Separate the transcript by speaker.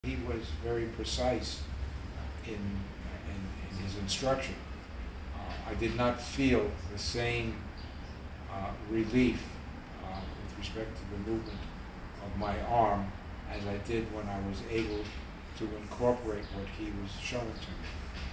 Speaker 1: He was very precise in his instruction. I did not feel the same relief with respect to the movement of my arm as I did when I was able to incorporate what he was showing to me.